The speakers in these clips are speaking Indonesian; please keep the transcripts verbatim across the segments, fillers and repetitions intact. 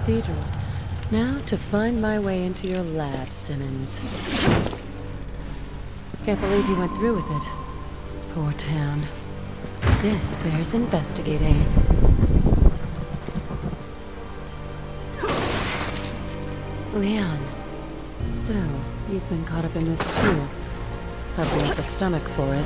cathedral. Now to find my way into your lab, Simmons. Can't believe he went through with it. Poor town. This bears investigating. Leon, so you've been caught up in this too. Hope you have the stomach for it.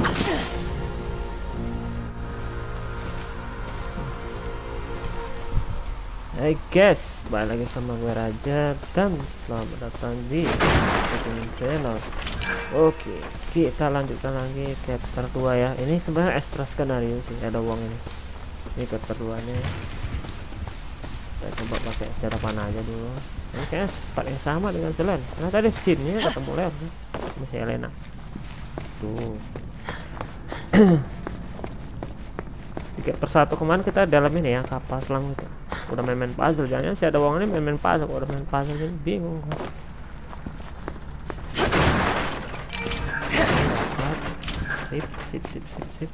Hai guys, balik lagi sama gue Raja dan selamat datang di channel. Oke, kita lanjutkan lagi chapter dua ya. Ini sebenarnya extra skenario sih, ada uang ini. Ini chapter dua nya. Kita coba pakai cara panah aja dulu. Ini kayaknya part yang sama dengan Selen. Karena tadi scene-nya ketemu Leon sih. Masih Elena. Tuh. Tiga persatu kemarin kita dalam ini ya, kapal selam gitu. Udah main-main puzzle, jangan sih ada uang ini main-main puzzle. Udah main puzzle jadi bingung gua. Sip, sip, sip, sip, sip.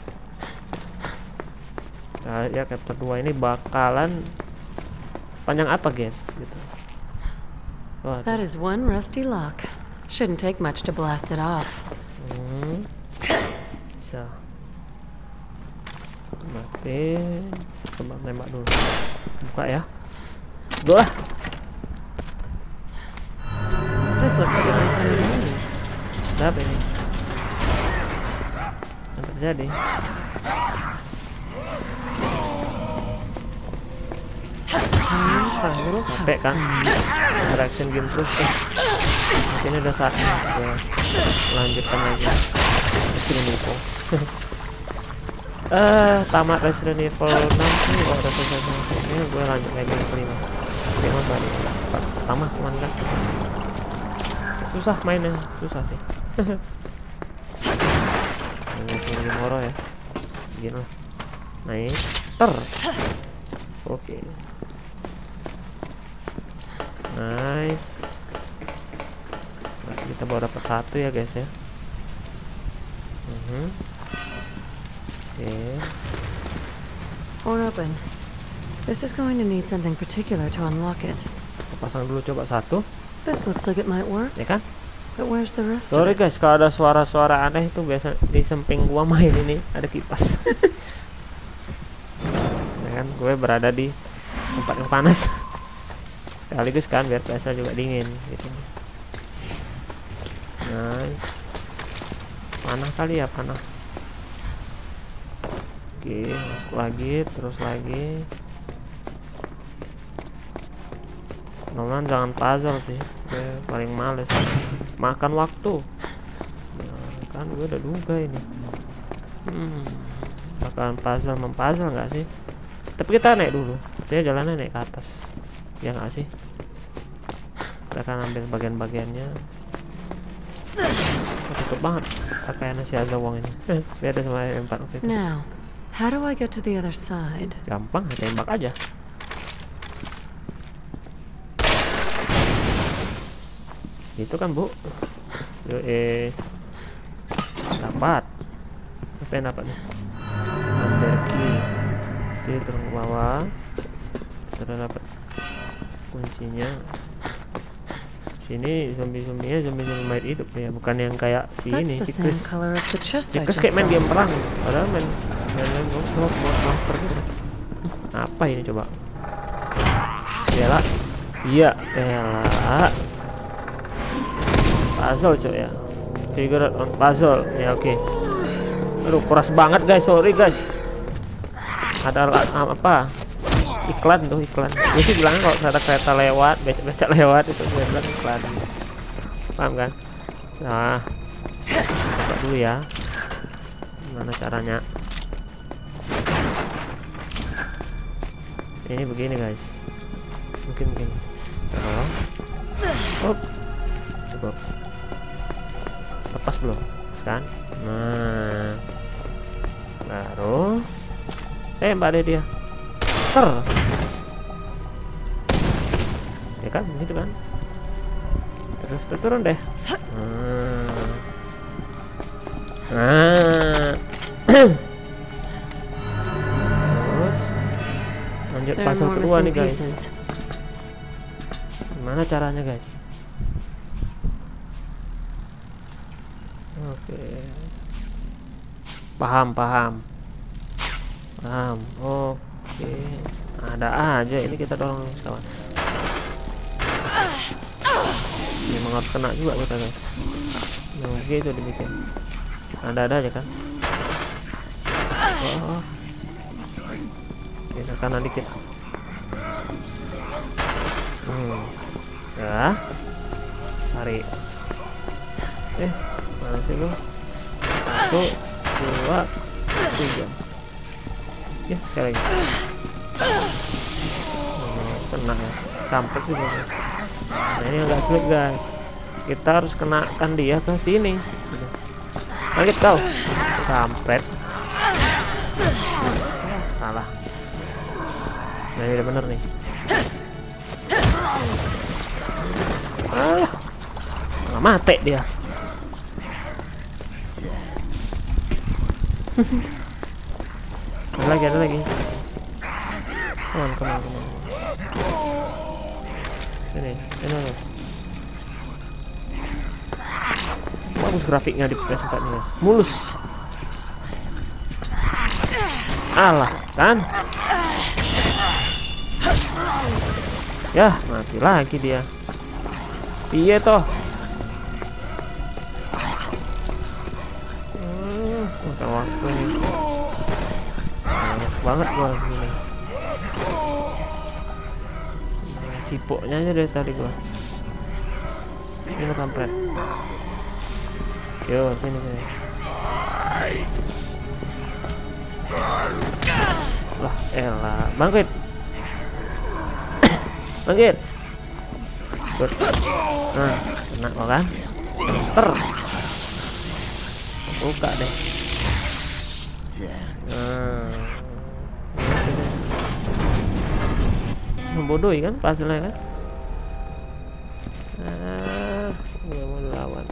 Nah, ya chapter dua ini bakalan panjang apa guys gitu. Waduh. That is one rusty lock. Shouldn't take much to blast it off. Hmm. Bisa. Mati. Coba nembak dulu. Buka ya. Dua. This looks like it might come in handy. Apa ini? Apa terjadi? Time for a little Capek house kan? cleaning. Interaction game terus. Eh. Mungkin udah saatnya gue lanjutkan lagi. Resident Evil. Eh, tamat Resident Evil enam sih. Oh, udah selesai selesai. Ini gue lanjut lagi yang kelima. Memang tadi pertama cuman kan susah mainnya, susah sih. Ini sini moro ya. Gini lah. Naik. Ter. Oke. Nice. Nah, kita baru dapat satu ya guys ya. Mhm. Oke. Or open. This is going to need something particular to unlock it. Kita pasang dulu coba satu. This looks like it might work, Ya kan? but where's the rest Sorry of it? guys, kalau ada suara-suara aneh itu biasa di samping gua main ini ada kipas. Ya kan, gue berada di tempat yang panas. Sekaligus kan biar biasa juga dingin gitu. Nice. Panah kali ya, panah. Oke, masuk lagi, terus lagi. Nolan jangan puzzle sih, gue paling males. Makan waktu. Nah, kan gue udah duga ini. Hmm, bakalan puzzle mempuzzle nggak sih? Tapi kita naik dulu. Dia jalannya naik ke atas. Ya nggak sih? Kita akan ambil bagian-bagiannya. Oh, tutup banget. Pakaiannya si ada uang ini. Beda sama M empat waktu itu. Now, how do I get to the other side? Gampang, tembak aja. Itu kan bu. Yo eh dapat. Apa yang dapat nih? Under key. Oke, turun ke bawah. Sudah dapat kuncinya. Sini zombie-zombinya zombie-zombie main hidup ya, bukan yang kayak si That's ini the si same Chris. color as the chest Si I Chris just kayak main saw. game perang, padahal main main main buat monster gitu. Apa ini coba? Bela. Iya, bela. Puzzle coy ya. Figure out on puzzle. Ya oke. Okay. Aduh, keras banget guys, sorry guys. Ada apa? Iklan tuh, iklan. Gue sih bilangnya kalau ada kereta lewat, becak-becak lewat itu gue bilang iklan. Paham kan? Nah, coba dulu ya. Gimana caranya? Ini begini guys. Mungkin mungkin. Terus. Oh. Cukup. Lepas belum? Kan? Nah. Baru. Eh, mbak ada dia. Ter. Ya kan, gitu kan. Terus turun deh. Nah. Nah. Terus lanjut There are puzzle more kedua missing nih guys. pieces. Gimana caranya guys? Oke, paham paham paham. Oke, ada aja ini, kita dorong kawan. Memang harus kena juga kita guys. Memang gitu dibikin. Ada-ada aja kan. Oh, kita kanan dikit. Hmm. Ya, tarik. Eh, mana sih lu? Satu, dua, tiga. Ya, sekali lagi. Oh, kena ya. Sampai juga. Nah, ini agak sulit guys. Kita harus kenakan dia ke sini. Lanjut kau. Kampret. Salah. Nah, ini udah bener nih. Ah, nggak mati dia. Ada lagi, ada lagi. Come on, come on, come on. Sini, sini. Bagus grafiknya di P S empat nih. Mulus. Alah, kan? Ya, mati lagi dia. Iya toh. Hmm, udah waktu nih. Banyak banget gua gini. Cipoknya aja dari tadi gua. Ini kampret. Yo, sini sini. Lah, elah, bangkit. Bangkit. Good. Nah, kena kok kan? Ter. Buka deh. Nah. Membodohi kan puzzle-nya kan? Ah, nggak mau lawan.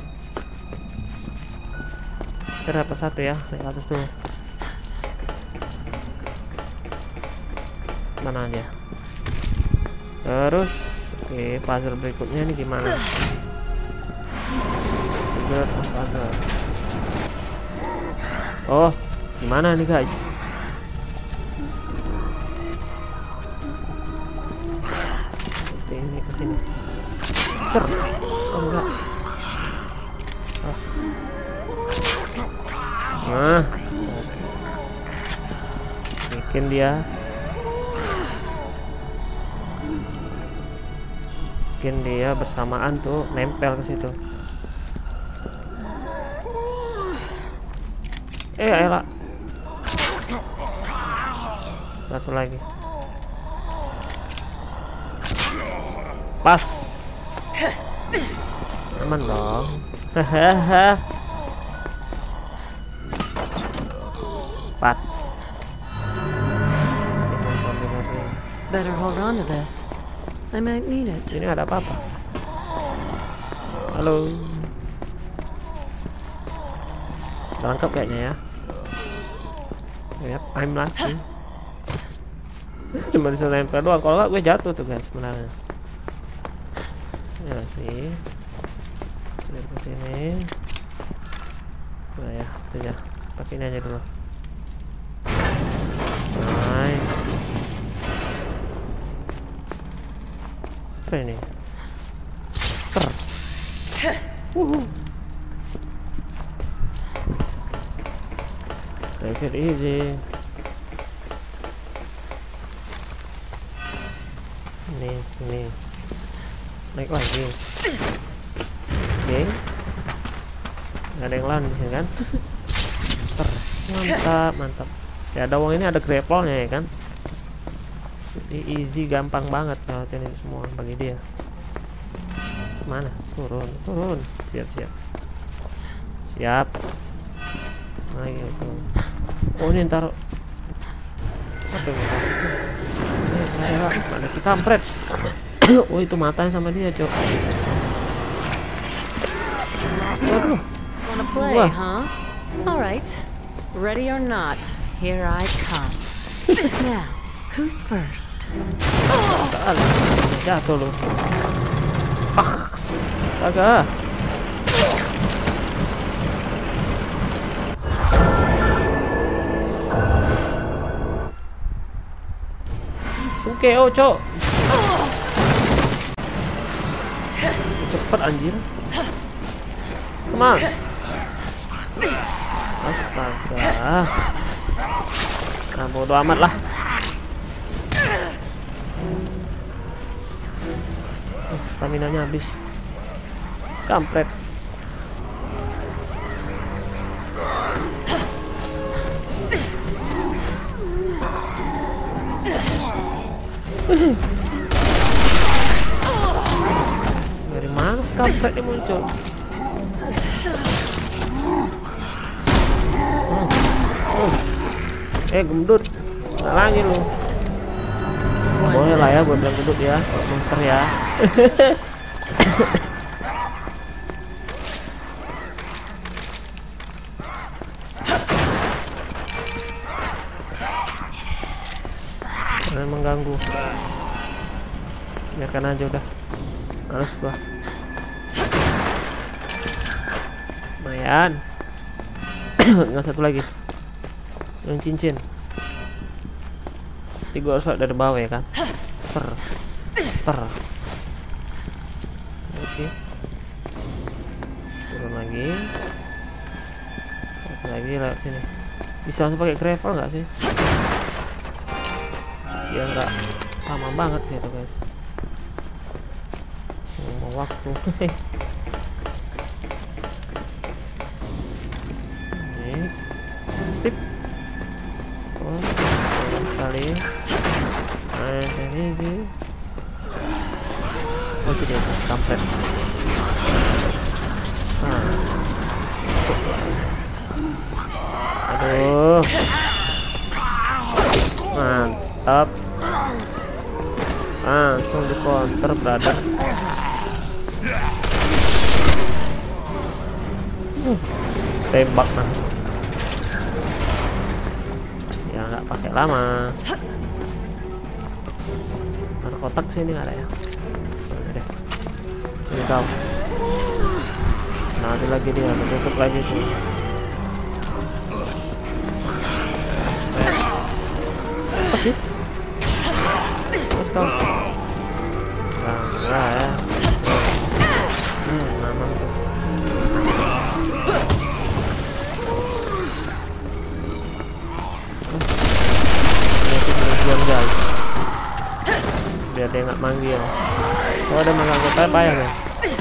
Terdapat satu ya, naik atas dulu. Mana dia? Terus, oke, puzzle berikutnya ini gimana? Sugar, astaga. Oh, gimana nih guys? Oke, ini kesini. Cer, oh enggak. Ah. Nah, bikin dia. Bikin dia bersamaan tuh nempel ke situ. Eh, elah. Satu lagi. Pas. Aman dong. Hahaha. Pat. Better hold on to this. I might need it. Ini ada apa-apa? Halo. Lengkap kayaknya ya. Yap, I'm lucky. Cuma bisa nempel doang. Kalau nggak gue jatuh tuh guys sebenarnya. Ya sih. Lihat ke sini. Nah ya, itu aja. Pakai ini aja dulu. Nice. Apa ini? Ter. Wuhu. Take it easy. Ini, ini. Naik lagi. Oke. Nggak ada yang lawan di sini kan? Ter. Mantap, mantap. Si ada wong ini ada grapple-nya ya kan? Jadi easy, gampang banget lewatin ini semua bagi dia. Mana? Turun, turun. Siap, siap. Siap. Nah gitu. Oh ini ntar. Aduh. Mana si kampret? Oh itu matanya sama dia cok. Waduh. Wanna play, Wah. huh? All right. Ready or not, here I come. Now, who's first? Jatuh lu. Ah, astaga. Oke, oh cok. Cepet anjir. Come on. Astaga. Nah, bodo amat lah. Oh, stamina-nya habis. Kampret. Dari mana sih kampret ini muncul? Hmm. Hmm. Eh gendut, nggak lagi lu. Boleh lah ya gue bilang gendut ya, monster ya. Jangan mengganggu. Biarkan aja udah. Males gua. Lumayan. Nggak satu lagi. Yang cincin. Nanti gua harus dari bawah ya kan. Per. Per. Oke. Turun lagi. Satu lagi lewat sini. Bisa langsung pakai gravel nggak sih? Ya nggak lama banget gitu guys. Mau waktu. Ini sip. Oh, sekali. Nah, ini sih. Oh, itu dia kampret. Nah. Aduh. Mantap. Langsung di counter brother. uh, Tembak nah. Ya nggak pakai lama. Ada kotak sih ini nggak ada ya. Ada deh. Ini tahu. Nah ada lagi dia, tutup lagi tuh. Apa sih? Terus kau. Nah, nah ya. Hmm, aman tuh. Ini guys. Biar dia nggak manggil. Oh ada mengganggu saya payah ya.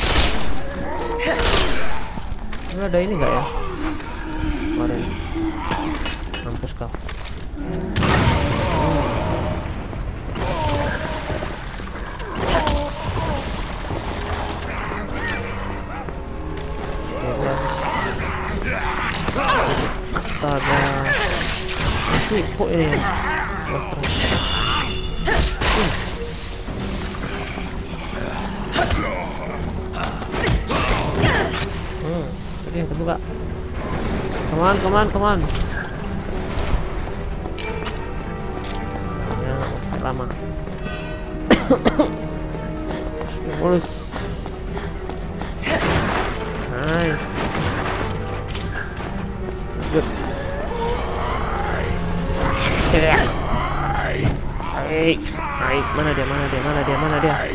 Ini ada ini nggak ya? Oh, ada ini. Mampus kau. Astaga, kok ini ya? Hmm, oke terbuka. Come on, come on, come on. Ya, lama. Mulus. Nice. Good. Ya. Baik, baik. Mana dia? Mana dia? Mana dia? Mana dia?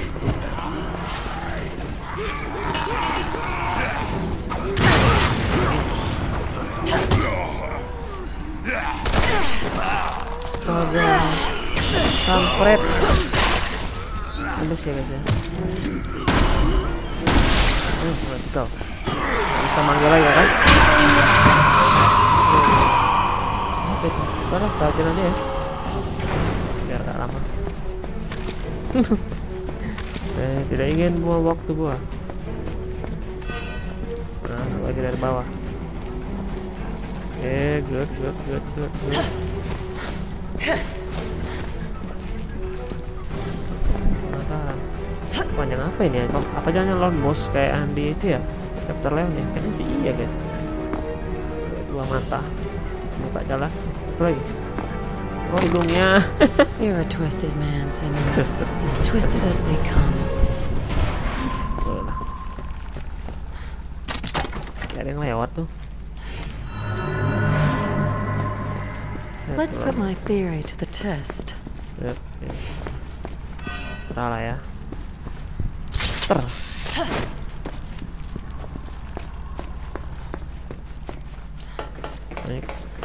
Astaga. Kampret. Habis ya guys ya. Hmm, let's go. Bisa manggil lagi kan? Oke, sekarang perhatiin aja ya. Biar gak lama. Eh, tidak ingin buang waktu gua. Nah, lagi dari bawah. Eh, good, good, good, good, good. Panjang apa ini ya? Apa jangan lawan bos kayak Andi itu ya? Chapter Leon ya? Kayaknya sih iya guys. Dua mata. Buka jalan. Satu lagi. Oh hidungnya. You're a twisted man, Simmons. As twisted as they come. yang lewat tuh. Let's put my theory to the test. Yep, yep. Salah ya. Ter. Baik.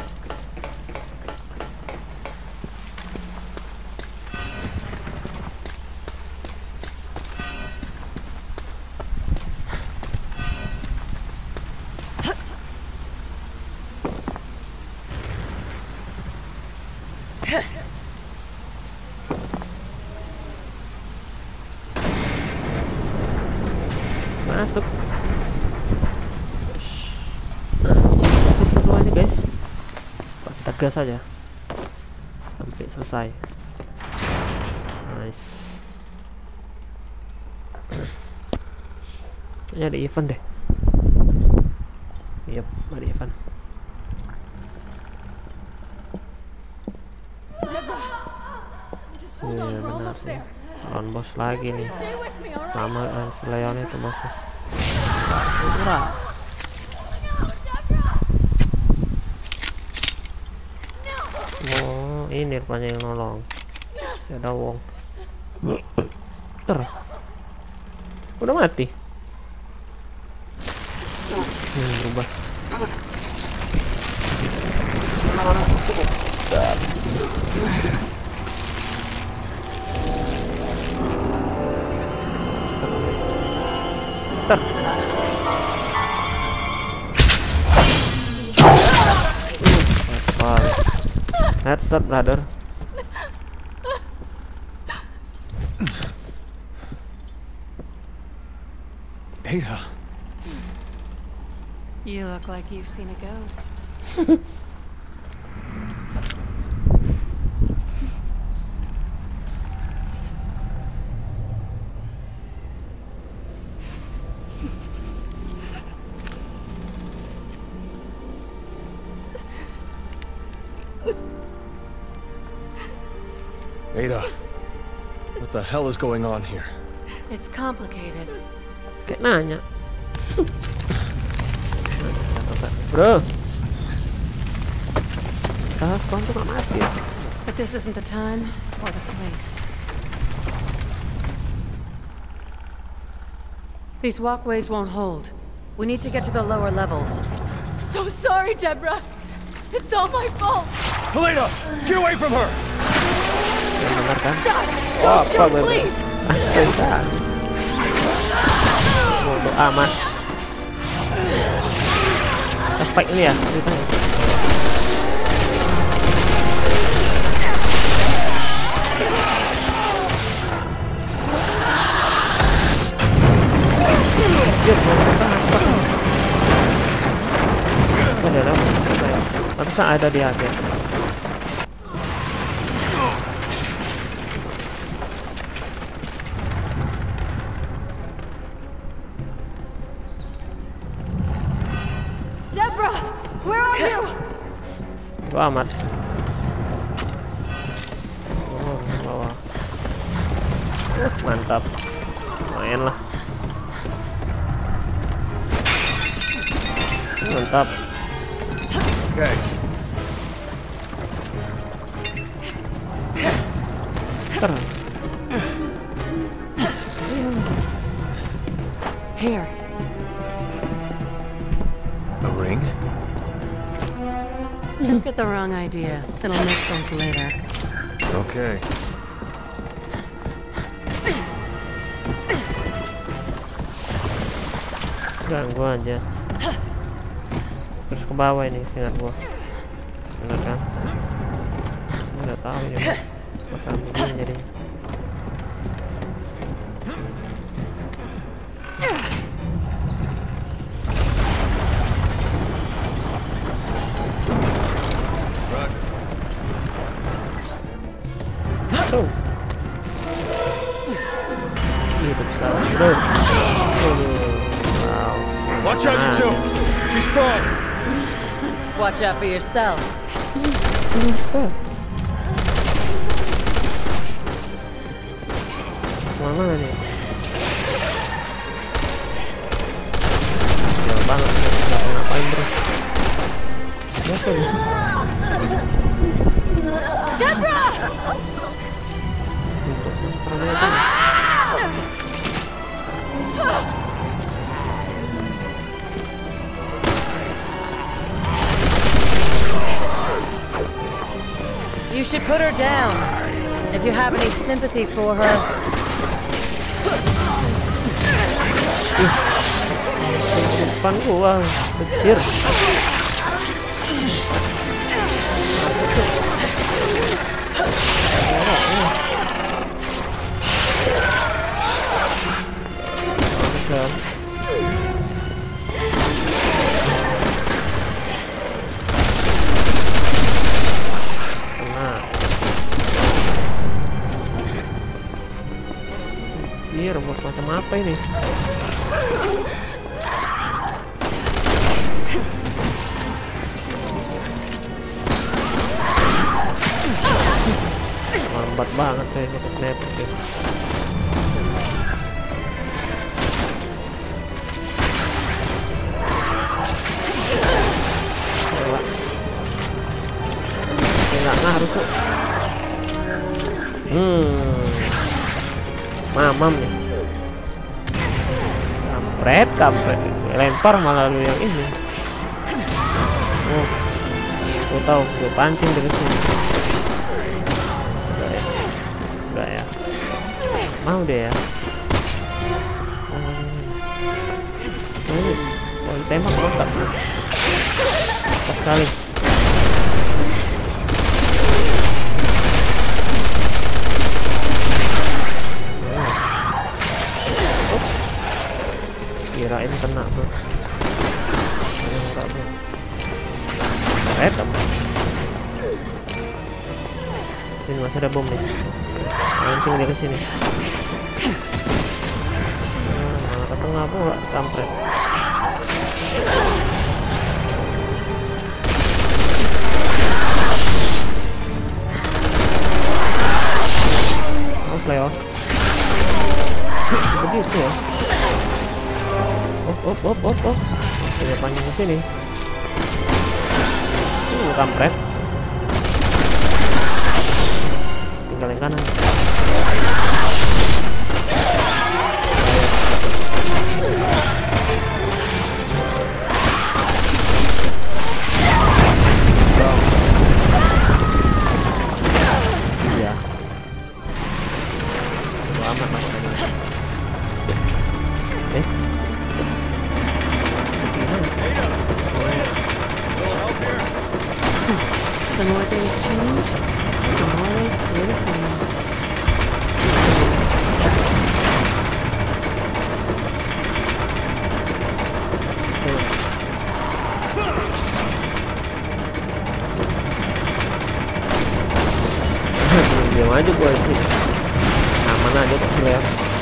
Masuk. Nah, aja guys. Kita gas aja sampai selesai. Nice. Ini ada event deh. Yep, ada event. Iya benar sih. Lawan bos lagi nih. Sama uh, Leon itu bosnya. Murah. Oh, ini rupanya yang nolong. Ada Wong. Ter. Udah mati. Hmm, berubah. Ter. Uh, headshot, brother. Ada. You look like you've seen a ghost. Ada, what the hell is going on here? It's complicated. Kayak nanya. Bro. Ah, sekarang tuh gak mati ya. But this isn't the time or the place. These walkways won't hold. We need to get to the lower levels. So sorry, Deborah. It's all my fault. Helena, get away from her! Yang benar kan? Stop! Oh, Don't shoot, apa please! Bentar. Bodo amat. Efek ini ya ceritanya. Ada apa? Pantesan ada di akhir. Deborah, where are you? Bodo amat. Oh, bawah. Uh, mantap. Main lah. Mantap. Okay. Ter. Here. A ring? Don't get the wrong idea. It'll make sense later. Okay. Ganggu aja. Terus ke bawah ini, ingat gua. Bener kan? Nggak tahu ya. Bakal begini jadi. Tuh. Hidup sekarang. Tuh. Wow. Watch out, you two! She's strong! Watch out for yourself. Bisa. Mana nih? Jauh banget. Nggak kenapa. You should put her down if you have any sympathy for her. Depan gua, kecil. Iya, robot macam apa ini? Lambat banget kayak gitu snap gitu. Nggak ngaruh kok. Hmm. Mamam nih. Kampret, kampret. Lempar malah lu yang ini. Oh. Gue tahu, gue pancing dari sini. Enggak ya. Enggak ya. Mau deh ya. Oh. Oh, tembak mantap. Mantap sekali. Kirain kena bro. Enggak bro. Etam. Ini masih ada bom nih. Langsung dia ke sini. Nah, malah ke tengah pula kampret. Awas Leo. Begitu ya. Op op op op op. Saya panjang ke sini. Uh, kampret. Tinggal yang kanan. Iya. Selamat masuk lagi. Eh. The more things change, the more they stay the same. Diam aja gua sih. Aman aja kok ya.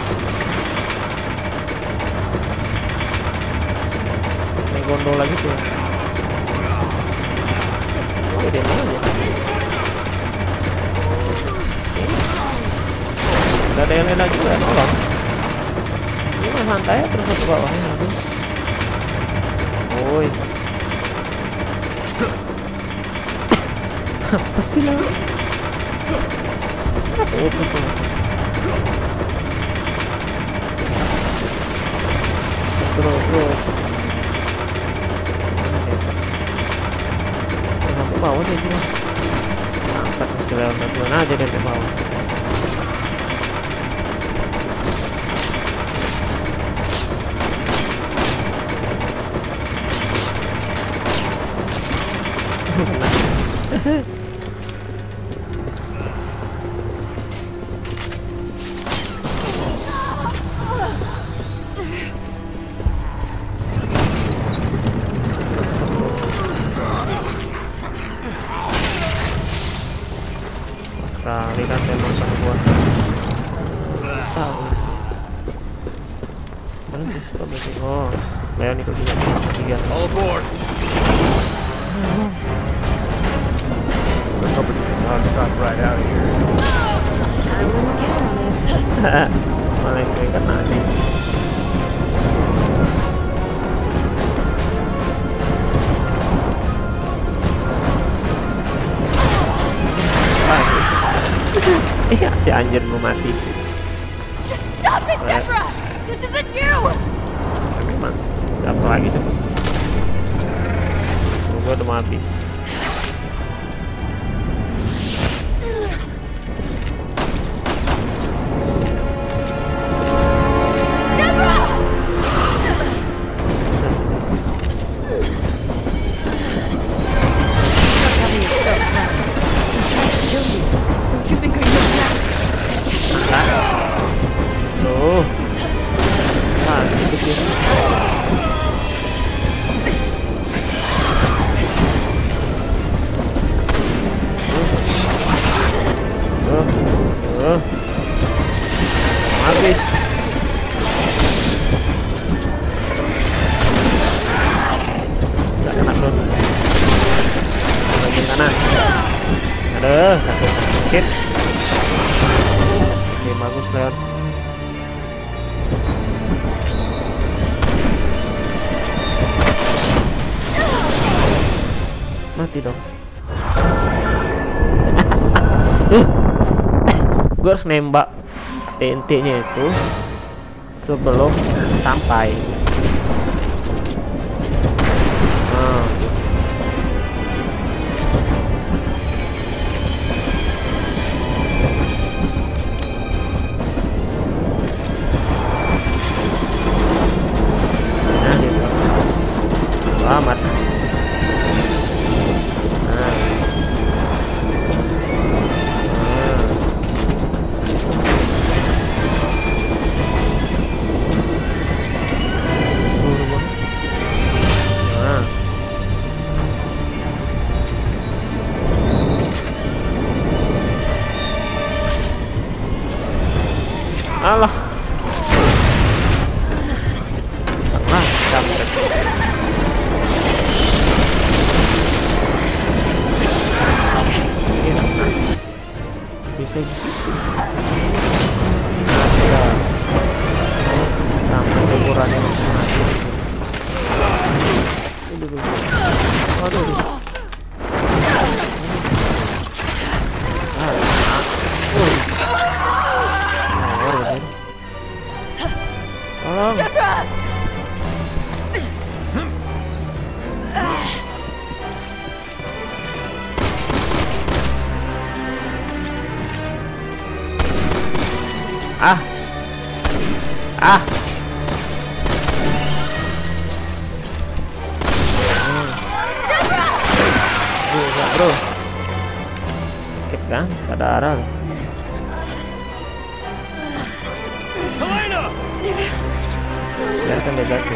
Naik gondol lagi tuh. Oh, dia mana? Gak ada yang enak juga nolong. Ini mah santai ya terus ke bawahnya aduh. Woi. Apa sih lah? Apa itu tuh? Terus terus. Sampai bawah deh dia. Angkat istilah bantuan aja dari bawah. Sekali kan memang sama gua tahu mana sih suka basic. Oh Leon ikut juga tiga. All aboard. Let's hope this is a non-stop ride out of here. I wouldn't count on it. Malah gue kena nih. Ah, Iya, si anjir mau mati. Just stop it, Deborah! This isn't you! Memang, siapa lagi tuh? Gue udah mau habis. Deborah! Don't you think I know that? Tuh. Ah, itu dia. Tuh. Tuh. Habis. Gak kena tuh. Bagian kanan. Aduh, sakit. Oke, bagus Leon. Mati dong. Gue harus nembak T N T-nya itu sebelum sampai. Nah. Nah, gitu. Selamat. Allah. Ah, capek. Bisa sampai ukurannya mati. Aduh. Tolong. Ah. Ah. Bro, bro. Sakit kan? Saudara. Biarkan dia jatuh.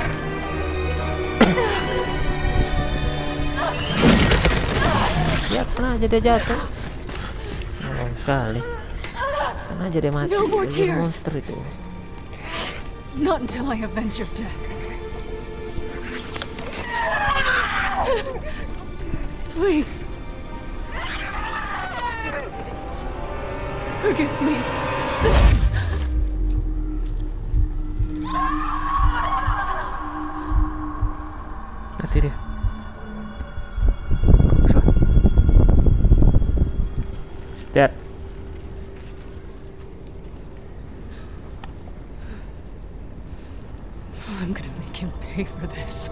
Biarkan aja dia jatuh. Tolong sekali. Karena aja dia mati. No more Dia tears. monster itu. Not until I avenge your death. Please. Forgive me. Mati dia. He's dead. I'm gonna make him pay for this.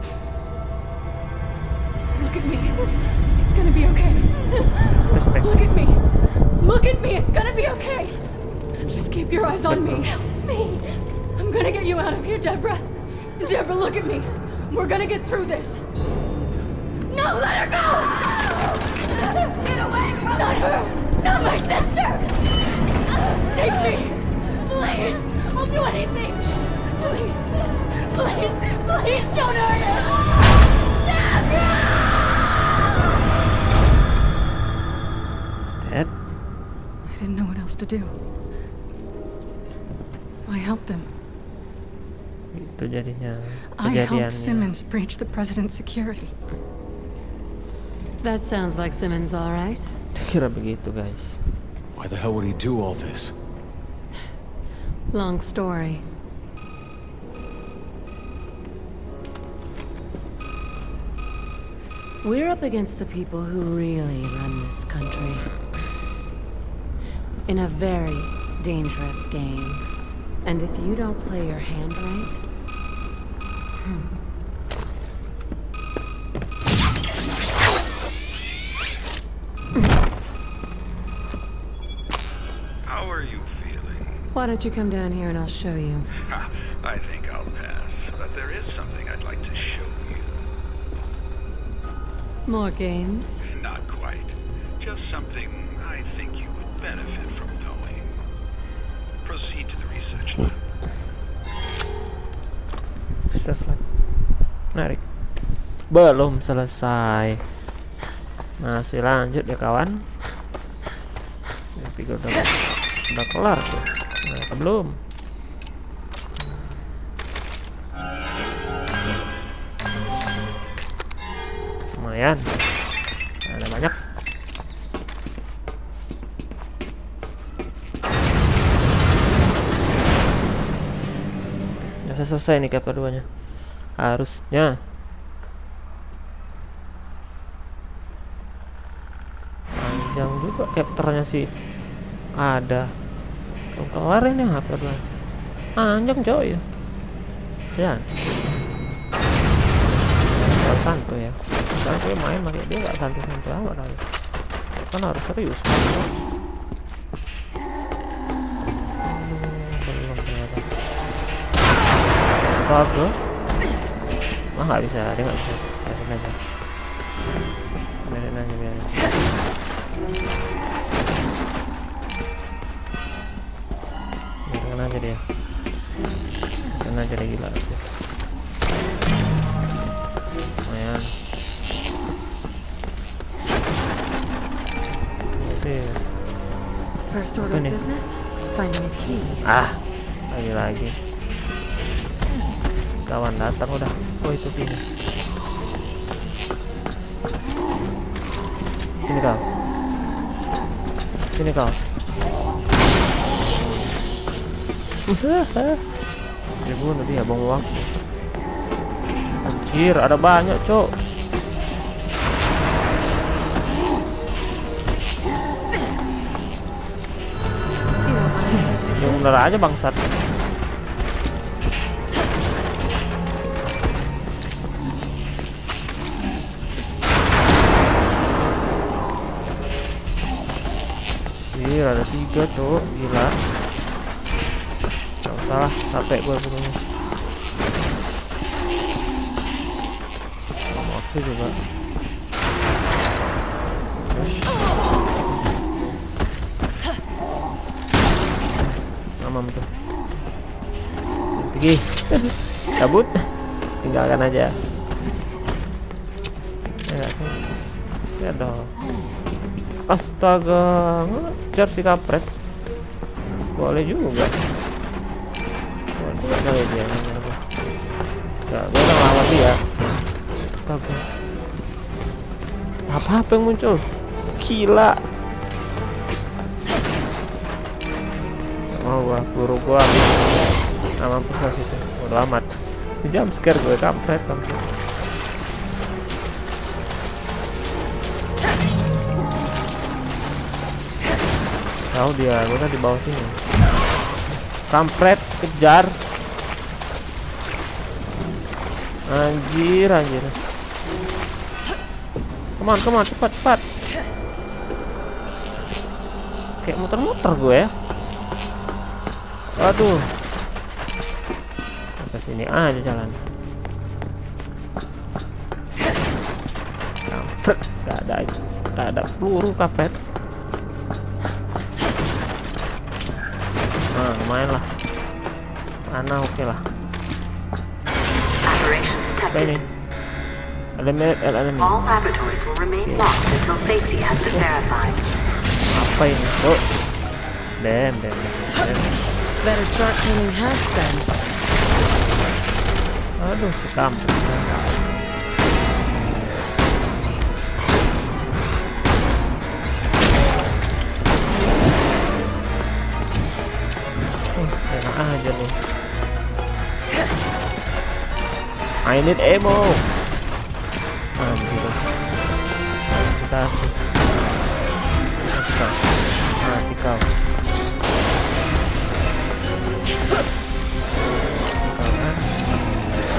Look at me. It's gonna be okay. Respect. Look at me. Look at me. It's gonna be okay. Just keep your eyes on me. Help me. I'm gonna get you out of here, Deborah. Deborah, look at me. We're gonna get through this. No, let her go! Get away from Not her! Not my sister! Take me! Please! I'll do anything! Please! Please! Please don't hurt her! Deborah! Dead. I didn't know what else to do. So I helped him. Itu jadinya I helped kejadiannya. Simmons breach the president's security. That sounds like Simmons, all right. Kira begitu, guys. Why the hell would he do all this? Long story. We're up against the people who really run this country. in a very dangerous game. And if you don't play your hand right... Hmm. How are you feeling? Why don't you come down here and I'll show you. I think I'll pass, but there is something I'd like to show you. More games? Not quite. Just something I think you would benefit from knowing. Proceed to the research lab. Selesai. Menarik. Belum selesai. Masih lanjut ya kawan. Tiga udah, udah kelar tuh. Nah, belum. Lumayan. Nah, ada banyak. Ya, selesai nih chapter dua nya. Harusnya. Panjang juga chapternya sih. Ada kelar ini H P dua panjang coy ya. Ya santai ya, sekarang gue main pakai dia nggak santai-santai amat kali, kan harus serius. Belum ternyata astaga, mah nggak bisa, dia nggak bisa. Biarin aja, biarin aja, biarin. Biarin aja dia, biarin aja dia gila aja. Lumayan. First order of business, finding a key. Ah, lagi-lagi. Kawan datang udah. Oh itu kini. Sini kau. Sini kau. Dia bunuh dia, buang waktu. Anjir, ada banyak, cok. Ya bener aja bangsat. Anjir, ada tiga, cok. Gila. Gak salah, capek gue bunuhnya. Itu juga mamam tuh pergi cabut, tinggalkan aja ya, ya dong. Astaga, ngejar si kampret. Boleh juga, boleh juga kali dia ngejar gua. Gak, gue udah ngelawan dia. Astaga, apa-apa yang muncul, gila. Mau gua, buru gua nah, mampus lah situ, bodo amat. Jam scare gue, kampret, kampret. Tahu dia, gue kan di bawah sini. Kampret, kejar. Anjir, anjir. Come on, come on, cepat, cepat. Kayak muter-muter gue ya. Aduh. Ke sini aja jalan. Kampret, gak ada, gak ada peluru kampret. Nah, lumayan lah. Mana oke okay lah. Apa ini? Element, element. All laboratories will remain locked until safety has been verified. Apa ini? Oh, damn, damn, damn. Better start cleaning house then. Aduh, si kampret. Oh, enak aja nih. I need ammo. Anjir. Kita mati kau. Mati kau.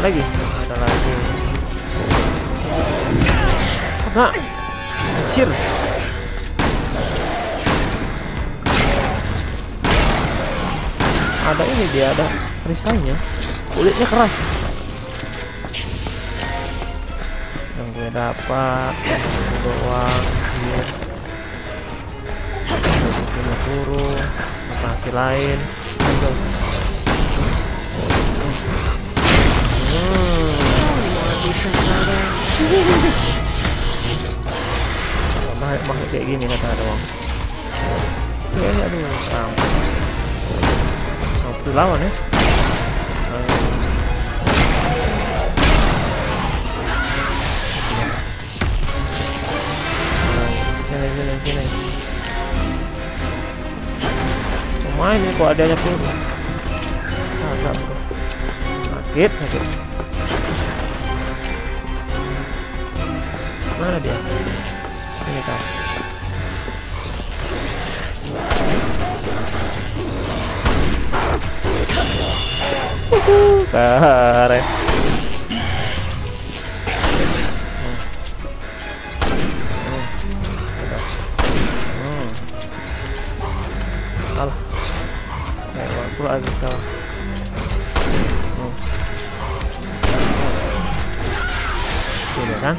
lagi, ada lagi. Nah, anjir. Ada ini dia, ada perisainya. Kulitnya keras. Yang gue dapat doang. Anjir. Ini turun, lokasi lain. Makhluk kayak gini kata doang. Ya, aduh, sampai. Mau lawan ya? Sini, sini, sini. Main nih kok adanya pun. Agak bro. Sakit, sakit. Mana dia? Ini kan. Uhuh, keren. Alah. Aku lagi kau. Sudah kan?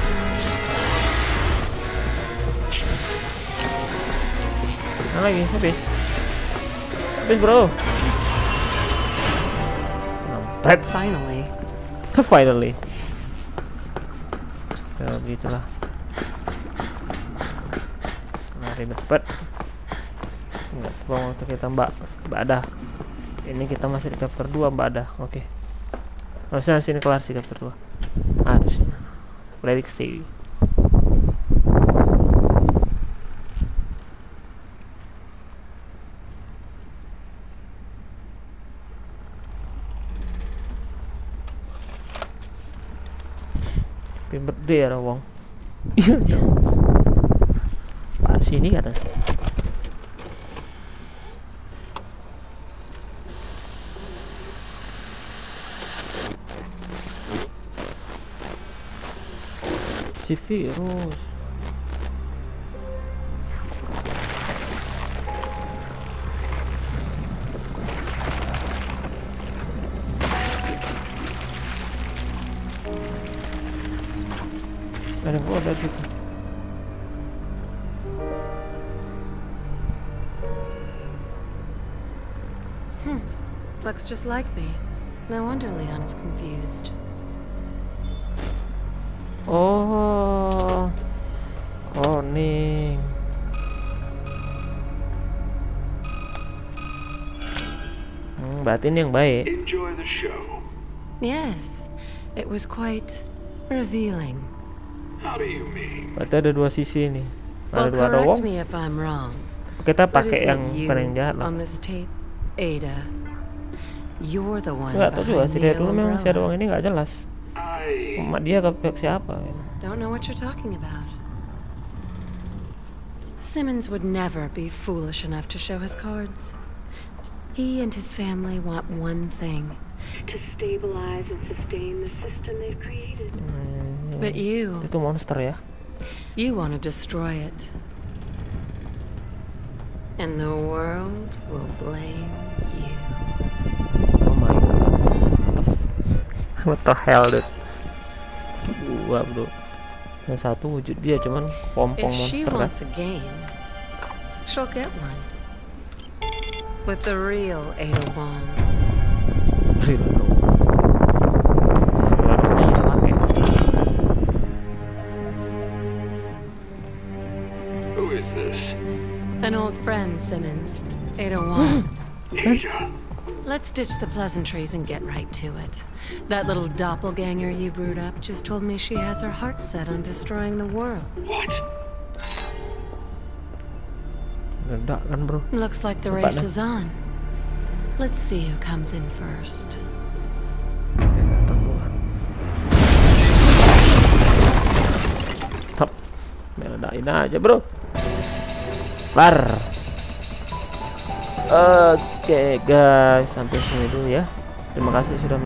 Nah, lagi habis. Habis, bro. Nampet. Finally. Finally. Ya begitulah. Lari cepet. Enggak terlalu waktu kita mbak mbak ada. Ini kita masih di chapter dua mbak ada. Oke. Okay. Harusnya sini kelar sih chapter dua. Harusnya. Prediksi. Birthday ya wong. Iya. Pak sini kata. Si virus. Ada gua ada situ. Hmm. Looks just like me. No wonder Leon is confused. Oh. Oh, nih. Hmm, berarti ini yang baik. Enjoy the show. Yes, it was quite revealing. How do you mean? Berarti ada dua sisi nih. Well, Ada dua ada correct wong. me if I'm wrong. Kita But pakai isn't yang it you paling jahat lah. on this tape, Ada? You're the one Nggak tahu juga behind sih dari the dulu memang si ada wong umbrella. ini nggak jelas. I Emak dia ke ke siapa? Don't know what you're talking about. Simmons would never be foolish enough to show his cards. He and his family want one thing. To stabilize and sustain the system they've created. Hmm, But you, itu monster ya. you want to destroy it. And the world will blame you. Oh my god. What the hell, dude? Dua bro. Yang satu wujud dia cuman pompong If she monster kan. wants a game, she'll get one. With the real Ada Wong. Real no. Real no bisa pakai. who is this? An old friend, Simmons. Ada Wong. Ada. Let's ditch the pleasantries and get right to it. That little doppelganger you brewed up just told me she has her heart set on destroying the world. What? Ledak kan bro. Looks like the Cepat race dah. is on. Let's see who comes in first. Top. Meledakin aja bro. Bar. Oke guys, sampai sini dulu ya. Terima kasih sudah